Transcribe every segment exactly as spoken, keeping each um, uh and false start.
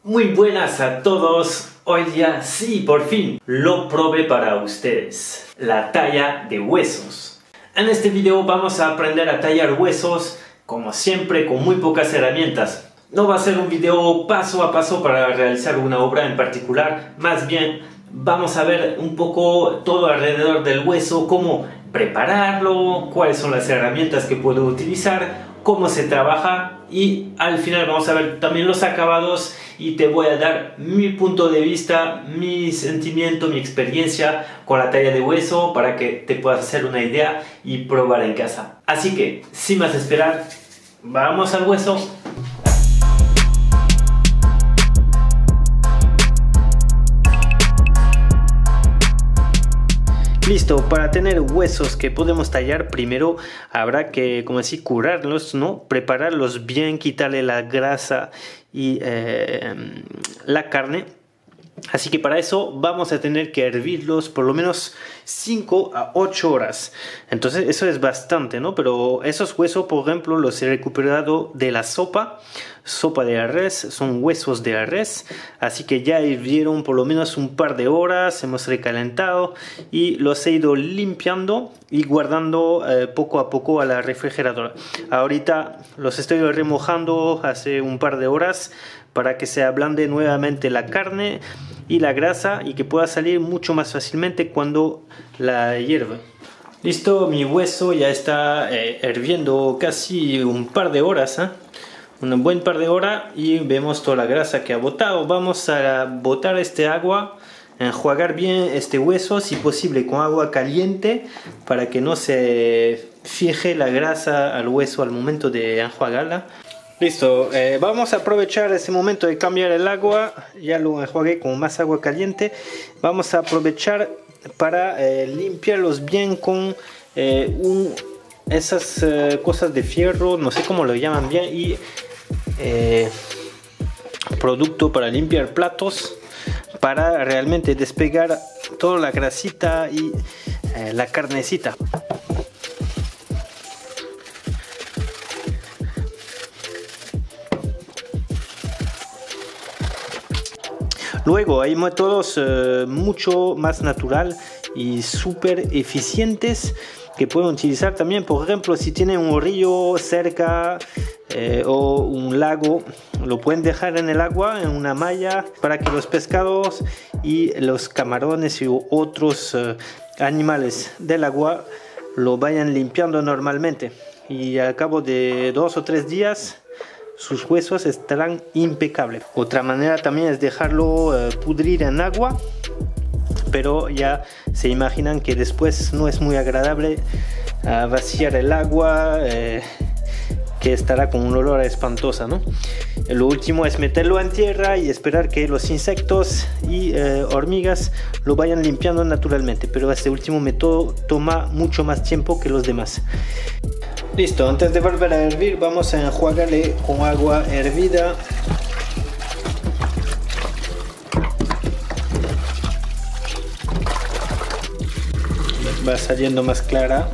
Muy buenas a todos. Hoy día sí, por fin, lo probé para ustedes. La talla de huesos. En este video vamos a aprender a tallar huesos, como siempre, con muy pocas herramientas. No va a ser un video paso a paso para realizar una obra en particular. Más bien, vamos a ver un poco todo alrededor del hueso, cómo prepararlo, cuáles son las herramientas que puedo utilizar, cómo se trabaja, y al final vamos a ver también los acabados y te voy a dar mi punto de vista, mi sentimiento, mi experiencia con la talla de hueso para que te puedas hacer una idea y probar en casa. Así que, sin más esperar, vamos al hueso. Listo, para tener huesos que podemos tallar, primero habrá que, como decir, curarlos, ¿no? Prepararlos bien, quitarle la grasa y eh, la carne. Así que para eso vamos a tener que hervirlos por lo menos cinco a ocho horas. Entonces eso es bastante, ¿no? Pero esos huesos, por ejemplo, los he recuperado de la sopa. Sopa de res, son huesos de res. Así que ya hirvieron por lo menos un par de horas. Hemos recalentado y los he ido limpiando y guardando eh, poco a poco a la refrigeradora. Ahorita los estoy remojando hace un par de horas para que se ablande nuevamente la carne y la grasa y que pueda salir mucho más fácilmente cuando la hierve. Listo, mi hueso ya está eh, hirviendo casi un par de horas, ¿eh? Un buen par de horas, y vemos toda la grasa que ha botado. Vamos a botar este agua, enjuagar bien este hueso, si posible con agua caliente, para que no se fije la grasa al hueso al momento de enjuagarla. Listo, eh, vamos a aprovechar ese momento de cambiar el agua. Ya lo enjuagué con más agua caliente. Vamos a aprovechar para eh, limpiarlos bien con eh, un, esas eh, cosas de fierro, no sé cómo lo llaman bien, y eh, producto para limpiar platos, para realmente despegar toda la grasita y eh, la carnecita. Luego hay métodos eh, mucho más natural y súper eficientes que pueden utilizar también. Por ejemplo, si tienen un río cerca eh, o un lago, lo pueden dejar en el agua, en una malla, para que los pescados y los camarones y otros eh, animales del agua lo vayan limpiando normalmente. Y al cabo de dos o tres días sus huesos estarán impecables. Otra manera también es dejarlo eh, pudrir en agua, pero ya se imaginan que después no es muy agradable uh, vaciar el agua, eh, que estará con un olor espantoso, ¿no? Lo último es meterlo en tierra y esperar que los insectos y eh, hormigas lo vayan limpiando naturalmente, pero este último método toma mucho más tiempo que los demás. Listo, antes de volver a hervir vamos a enjuagarle con agua hervida. Va saliendo más clara.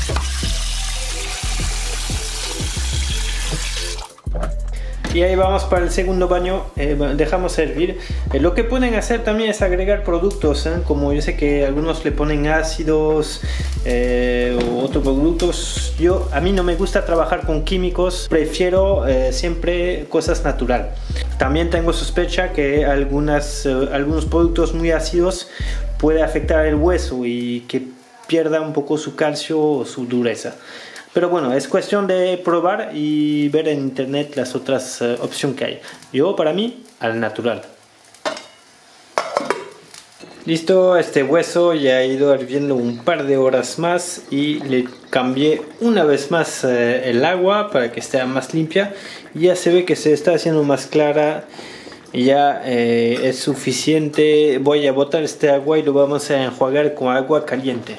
Y ahí vamos para el segundo baño, eh, dejamos hervir. Eh, lo que pueden hacer también es agregar productos, ¿eh? Como yo sé que algunos le ponen ácidos eh, u otros productos. Yo, a mí no me gusta trabajar con químicos, prefiero eh, siempre cosas naturales. También tengo sospecha que algunas, eh, algunos productos muy ácidos puede afectar el hueso y que pierda un poco su calcio o su dureza. Pero bueno, es cuestión de probar y ver en internet las otras uh, opciones que hay. Yo, para mí, al natural. Listo, este hueso ya ha ido hirviendo un par de horas más y le cambié una vez más uh, el agua para que esté más limpia. Ya se ve que se está haciendo más clara. Ya eh, es suficiente. Voy a botar este agua y lo vamos a enjuagar con agua caliente.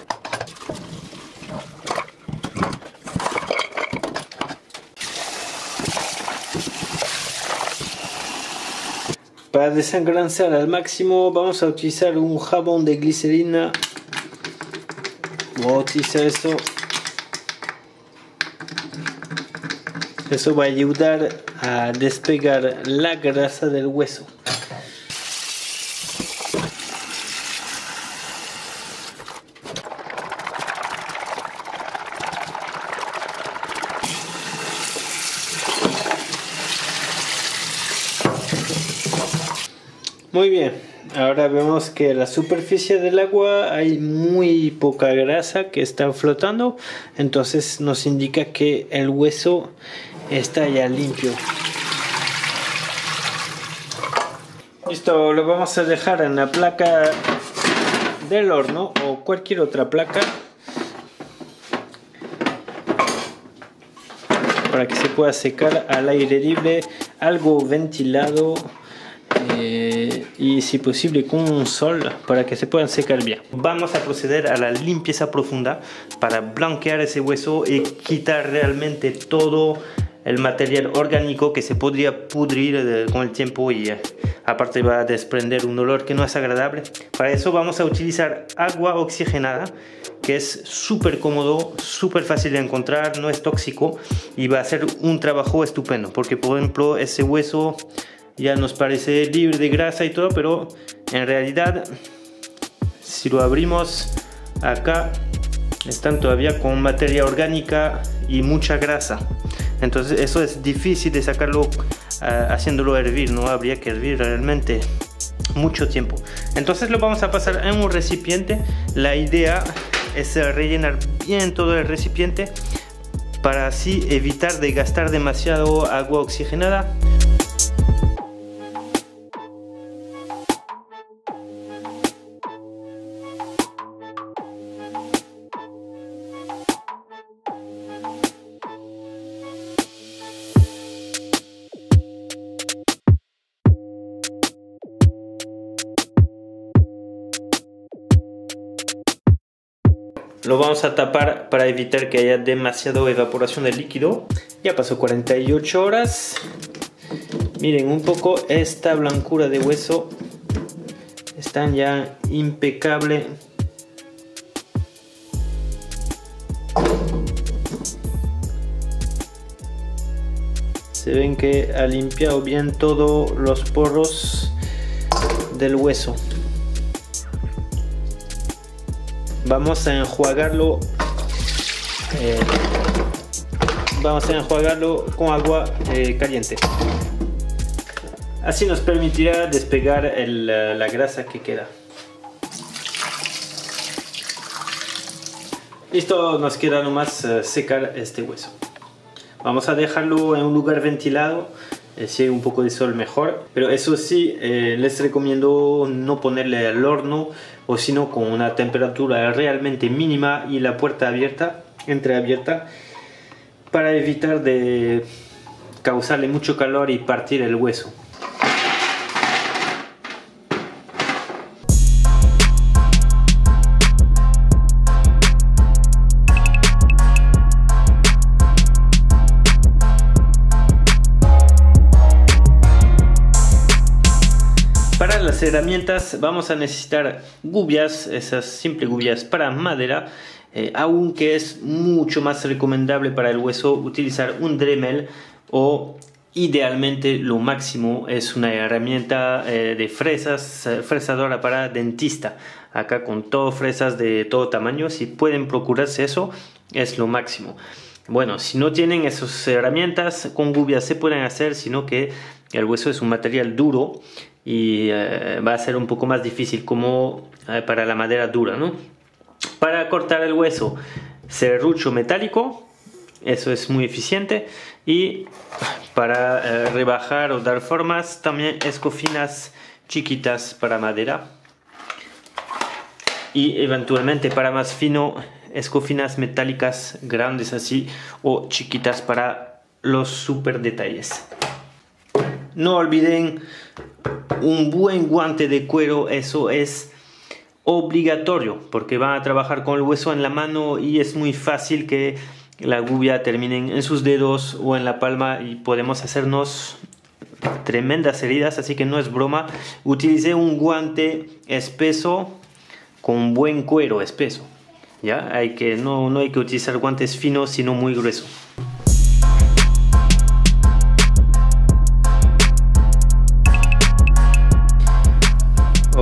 Para desengrasar al máximo vamos a utilizar un jabón de glicerina. Voy a utilizar eso Eso va a ayudar a despegar la grasa del hueso. Muy bien, ahora vemos que en la superficie del agua hay muy poca grasa que está flotando, entonces nos indica que el hueso está ya limpio. Listo, lo vamos a dejar en la placa del horno o cualquier otra placa para que se pueda secar al aire libre, algo ventilado. Eh, y si posible con un sol para que se puedan secar bien. Vamos a proceder a la limpieza profunda para blanquear ese hueso y quitar realmente todo el material orgánico que se podría pudrir eh, con el tiempo y eh, aparte va a desprender un olor que no es agradable. Para eso vamos a utilizar agua oxigenada, que es súper cómodo, súper fácil de encontrar, no es tóxico y va a hacer un trabajo estupendo, porque por ejemplo ese hueso ya nos parece libre de grasa y todo, pero en realidad si lo abrimos acá están todavía con materia orgánica y mucha grasa, entonces eso es difícil de sacarlo uh, haciéndolo hervir, no habría que hervir realmente mucho tiempo. Entonces lo vamos a pasar en un recipiente. La idea es rellenar bien todo el recipiente para así evitar de gastar demasiado agua oxigenada. Lo vamos a tapar para evitar que haya demasiada evaporación del líquido. Ya pasó cuarenta y ocho horas. Miren un poco esta blancura de hueso. Están ya impecable. Se ven que ha limpiado bien todos los poros del hueso. Vamos a enjuagarlo eh, vamos a enjuagarlo con agua eh, caliente. Así nos permitirá despegar el, la grasa que queda. Listo, nos queda nomás uh, secar este hueso. Vamos a dejarlo en un lugar ventilado. Eh, si hay un poco de sol mejor, pero eso sí, eh, les recomiendo no ponerle al horno o sino con una temperatura realmente mínima y la puerta abierta, entreabierta, para evitar de causarle mucho calor y partir el hueso. Para las herramientas vamos a necesitar gubias, esas simples gubias para madera, eh, aunque es mucho más recomendable para el hueso utilizar un Dremel o idealmente lo máximo es una herramienta eh, de fresas, eh, fresadora para dentista, acá con todo fresas de todo tamaño. Si pueden procurarse eso es lo máximo. Bueno, si no tienen esas herramientas, con gubias se pueden hacer, sino que el hueso es un material duro y eh, va a ser un poco más difícil como eh, para la madera dura, ¿no? Para cortar el hueso, serrucho metálico, eso es muy eficiente, y para eh, rebajar o dar formas también escofinas chiquitas para madera, y eventualmente para más fino escofinas metálicas grandes así o chiquitas para los super detalles. No olviden un buen guante de cuero, eso es obligatorio porque van a trabajar con el hueso en la mano y es muy fácil que la gubia termine en sus dedos o en la palma y podemos hacernos tremendas heridas, así que no es broma. Utilicé un guante espeso con buen cuero espeso, ¿ya? Hay que, no, no hay que utilizar guantes finos sino muy gruesos.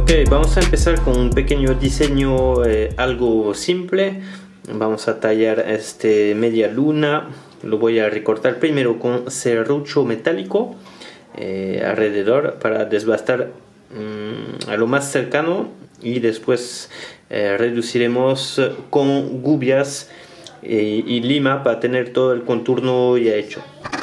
Ok, vamos a empezar con un pequeño diseño eh, algo simple. Vamos a tallar este media luna. Lo voy a recortar primero con serrucho metálico eh, alrededor para desbastar mmm, a lo más cercano, y después eh, reduciremos con gubias eh, y lima para tener todo el contorno ya hecho.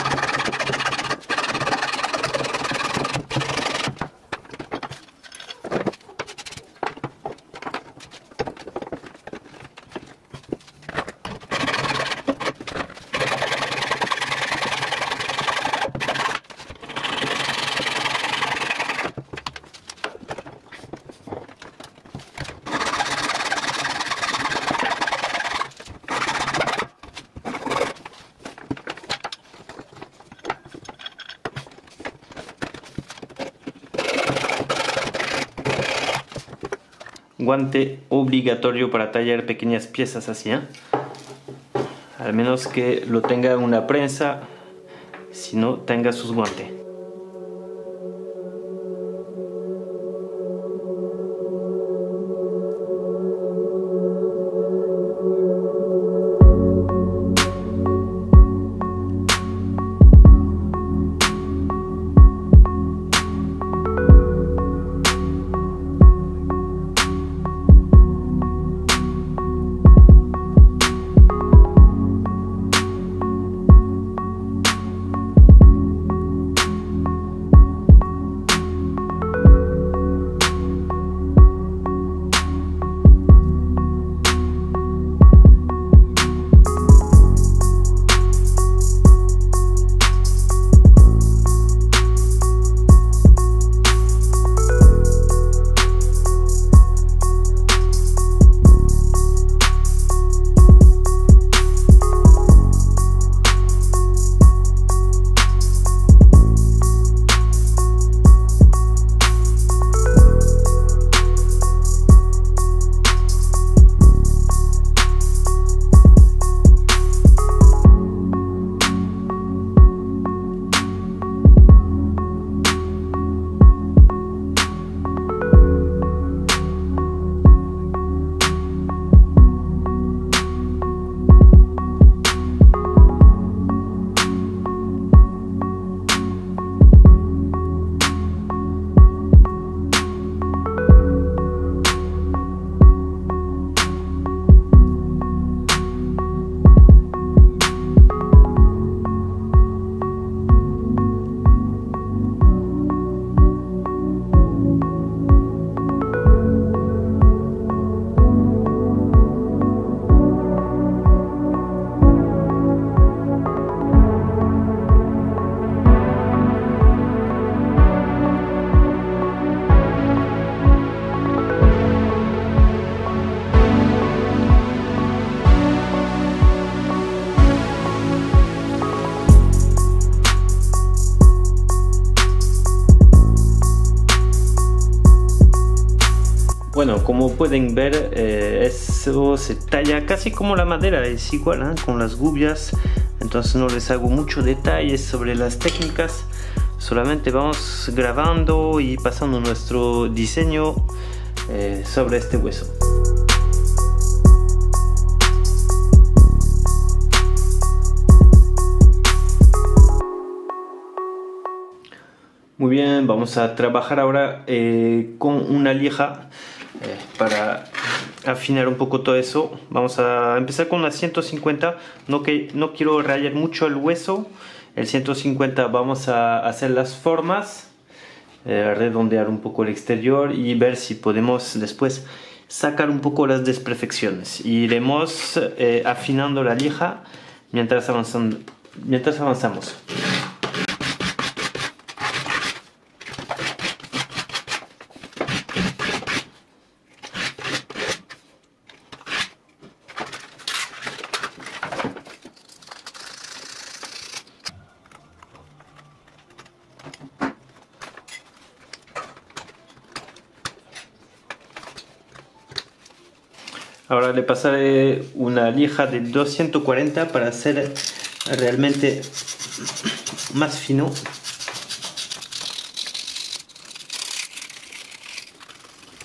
Guante obligatorio para tallar pequeñas piezas así, ¿eh? Al menos que lo tenga una prensa, si no, tenga sus guantes. Bueno, como pueden ver, eh, eso se talla casi como la madera, es igual, ¿eh? Con las gubias. Entonces no les hago mucho detalles sobre las técnicas, solamente vamos grabando y pasando nuestro diseño eh, sobre este hueso. Muy bien, vamos a trabajar ahora eh, con una lija eh, para afinar un poco todo eso. Vamos a empezar con la ciento cincuenta, no, que, no quiero rayar mucho el hueso. El ciento cincuenta vamos a hacer las formas, eh, redondear un poco el exterior y ver si podemos después sacar un poco las desperfecciones. Iremos eh, afinando la lija mientras, avanzando, mientras avanzamos. Ahora le pasaré una lija de doscientos cuarenta para hacer realmente más fino.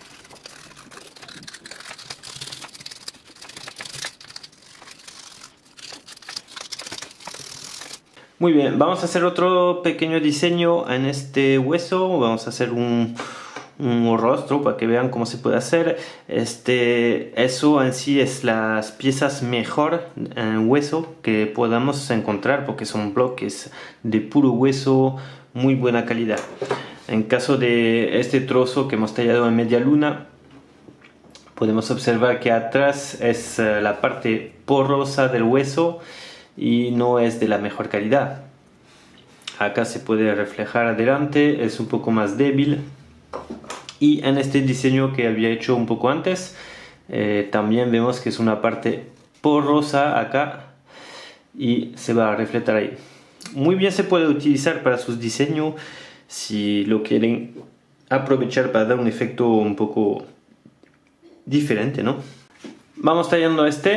Muy bien, vamos a hacer otro pequeño diseño en este hueso. Vamos a hacer un, un rostro para que vean cómo se puede hacer. Este, eso en sí es las piezas mejor en hueso que podamos encontrar, porque son bloques de puro hueso, muy buena calidad. En caso de este trozo que hemos tallado en media luna, podemos observar que atrás es la parte porosa del hueso y no es de la mejor calidad. Acá se puede reflejar adelante, es un poco más débil. Y en este diseño que había hecho un poco antes, eh, también vemos que es una parte porosa acá y se va a reflejar ahí. Muy bien, se puede utilizar para sus diseños si lo quieren aprovechar para dar un efecto un poco diferente, ¿no? Vamos tallando este.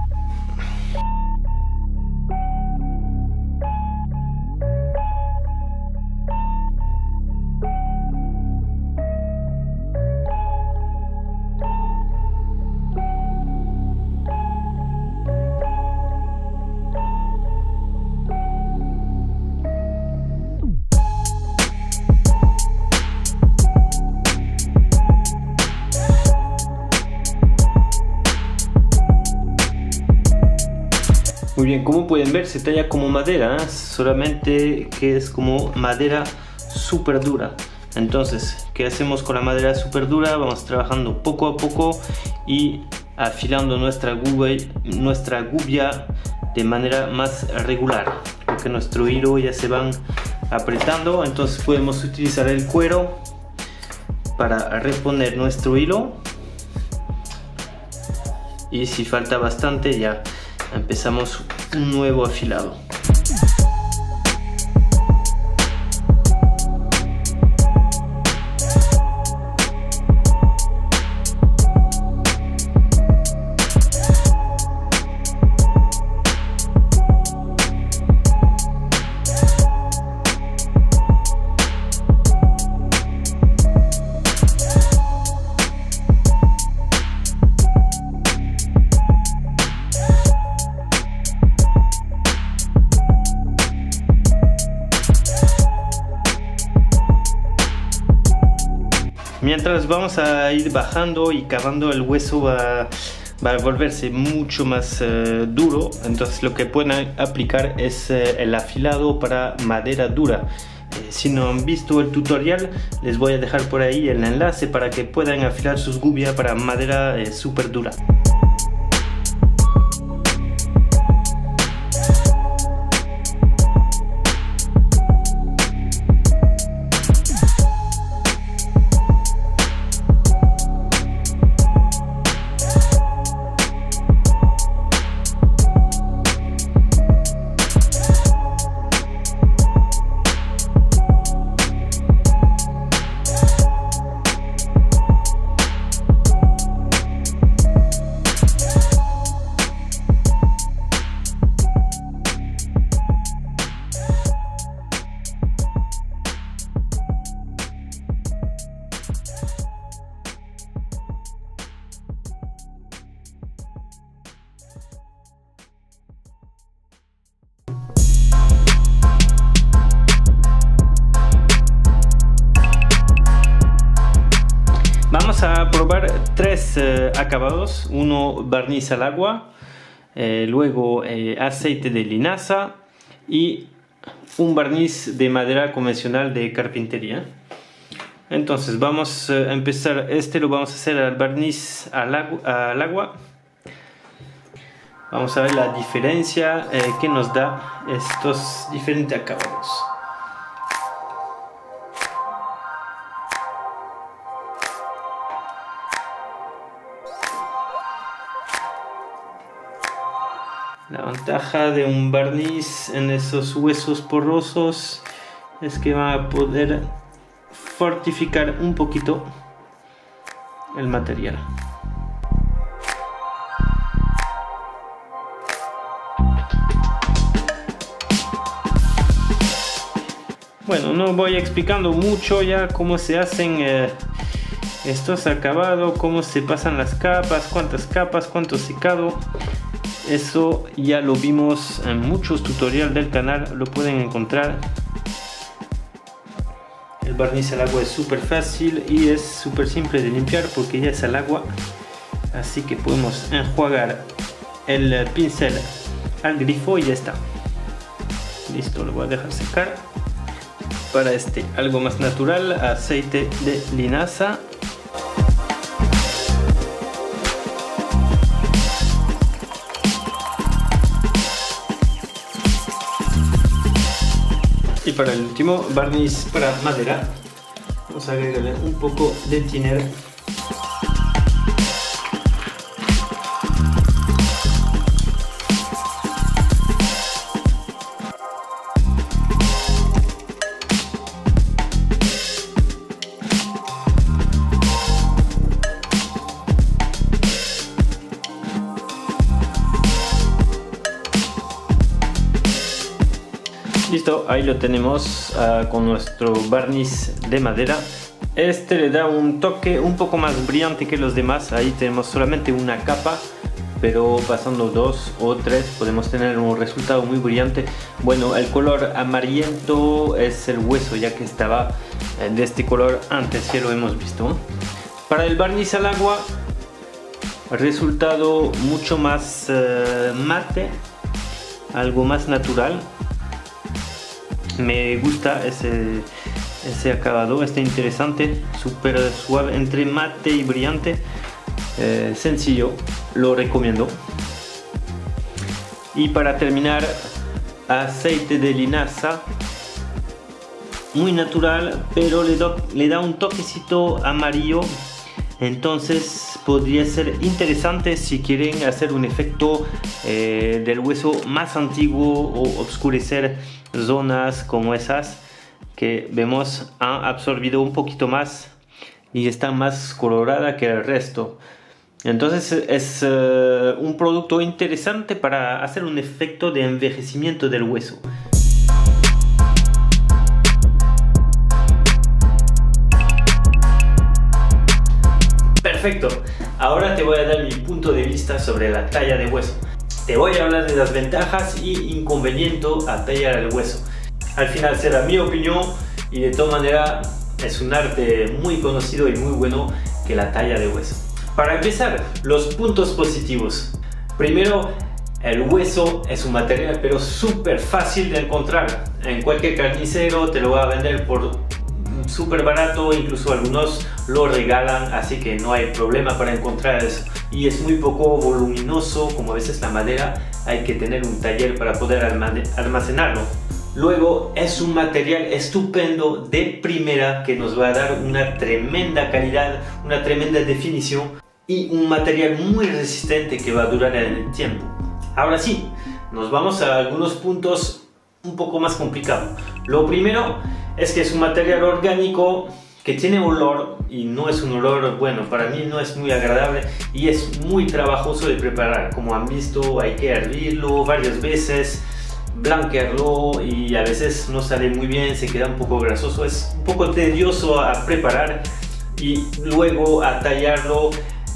Muy bien, como pueden ver, se talla como madera, ¿eh? Solamente que es como madera súper dura. Entonces, ¿qué hacemos con la madera súper dura? Vamos trabajando poco a poco y afilando nuestra gubia, nuestra gubia de manera más regular, porque nuestro hilo ya se van apretando. Entonces podemos utilizar el cuero para reponer nuestro hilo, y si falta bastante ya empezamos un nuevo afilado. Mientras vamos a ir bajando y cavando, el hueso va, va a volverse mucho más eh, duro. Entonces lo que pueden aplicar es eh, el afilado para madera dura. Eh, si no han visto el tutorial, les voy a dejar por ahí el enlace para que puedan afilar sus gubias para madera eh, súper dura. Vamos a probar tres eh, acabados: uno barniz al agua, eh, luego eh, aceite de linaza y un barniz de madera convencional de carpintería. Entonces vamos a empezar. Este lo vamos a hacer al barniz al, agu al agua. Vamos a ver la diferencia eh, que nos da estos diferentes acabados. La ventaja de un barniz en esos huesos porosos es que va a poder fortificar un poquito el material. Bueno, no voy explicando mucho ya cómo se hacen eh, estos acabados, cómo se pasan las capas, cuántas capas, cuánto secado. eso ya lo vimos en muchos tutoriales del canal, lo pueden encontrar. El barniz al agua es súper fácil y es súper simple de limpiar porque ya es al agua, así que podemos enjuagar el pincel al grifo y ya está. Listo, lo voy a dejar secar. Para este algo más natural, aceite de linaza. Y para el último, barniz para madera, vamos a agregarle un poco de tiner. Listo, ahí lo tenemos uh, con nuestro barniz de madera. Este le da un toque un poco más brillante que los demás. Ahí tenemos solamente una capa, pero pasando dos o tres podemos tener un resultado muy brillante. Bueno, el color amarillento es el hueso, ya que estaba de este color antes, ya lo hemos visto. Para el barniz al agua, resultado mucho más uh, mate, algo más natural. Me gusta ese, ese acabado, está interesante, súper suave, entre mate y brillante, eh, sencillo, lo recomiendo. Y para terminar, aceite de linaza, muy natural, pero le, do, le da un toquecito amarillo, entonces podría ser interesante si quieren hacer un efecto eh, del hueso más antiguo o oscurecer zonas como esas que vemos han absorbido un poquito más y está más colorada que el resto. Entonces es uh, un producto interesante para hacer un efecto de envejecimiento del hueso. Perfecto, ahora te voy a dar mi punto de vista sobre la talla de hueso. Te voy a hablar de las ventajas y inconvenientes a tallar el hueso. Al final será mi opinión y de todas maneras es un arte muy conocido y muy bueno que la talla de hueso. Para empezar, los puntos positivos. Primero, el hueso es un material pero súper fácil de encontrar. En cualquier carnicero te lo va a vender por súper barato, incluso algunos lo regalan, así que no hay problema para encontrar eso. Y es muy poco voluminoso, como a veces la madera hay que tener un taller para poder almacenarlo. Luego es un material estupendo de primera que nos va a dar una tremenda calidad, una tremenda definición y un material muy resistente que va a durar en el tiempo. Ahora sí, nos vamos a algunos puntos un poco más complicados. Lo primero es que es un material orgánico que tiene olor y no es un olor, bueno, para mí no es muy agradable y es muy trabajoso de preparar. Como han visto, hay que hervirlo varias veces, blanquearlo y a veces no sale muy bien, se queda un poco grasoso, es un poco tedioso a preparar y luego a tallarlo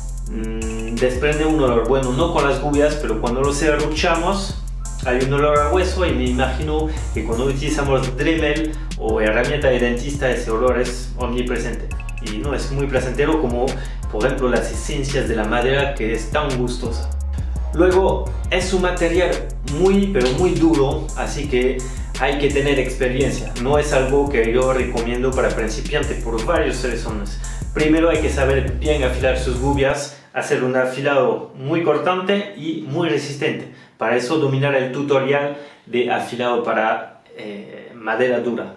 mmm, desprende un olor, bueno, no con las gubias, pero cuando lo serruchamos hay un olor a hueso y me imagino que cuando utilizamos Dremel o herramienta de dentista ese olor es omnipresente y no es muy placentero como por ejemplo las esencias de la madera que es tan gustosa. Luego es un material muy pero muy duro, así que hay que tener experiencia, no es algo que yo recomiendo para principiantes por varias razones. Primero hay que saber bien afilar sus gubias, hacer un afilado muy cortante y muy resistente. Para eso dominar el tutorial de afilado para eh, madera dura.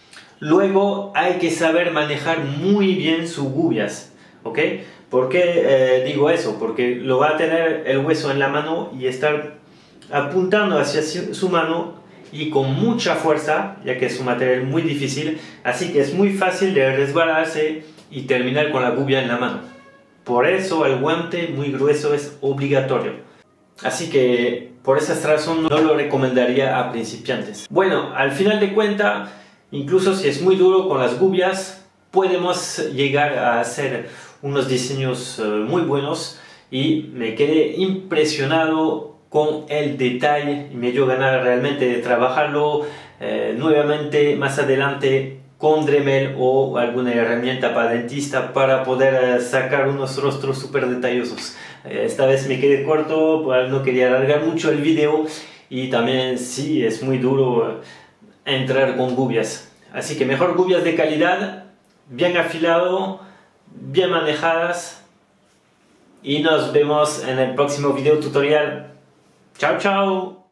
Luego hay que saber manejar muy bien sus gubias, ¿ok? ¿Por qué eh, digo eso? Porque lo va a tener el hueso en la mano y estar apuntando hacia su mano y con mucha fuerza, ya que es un material muy difícil, así que es muy fácil de resbalarse y terminar con la gubia en la mano. Por eso el guante muy grueso es obligatorio. Así que por esa razón no lo recomendaría a principiantes. Bueno, al final de cuentas, incluso si es muy duro con las gubias, podemos llegar a hacer unos diseños uh, muy buenos y me quedé impresionado con el detalle y me dio ganas realmente de trabajarlo eh, nuevamente más adelante con Dremel o alguna herramienta para dentista para poder eh, sacar unos rostros súper detallosos. Eh, esta vez me quedé corto, pues no quería alargar mucho el video y también sí es muy duro eh, entrar con gubias. Así que mejor gubias de calidad, bien afilado, bien manejadas y nos vemos en el próximo video tutorial. Chao, chao.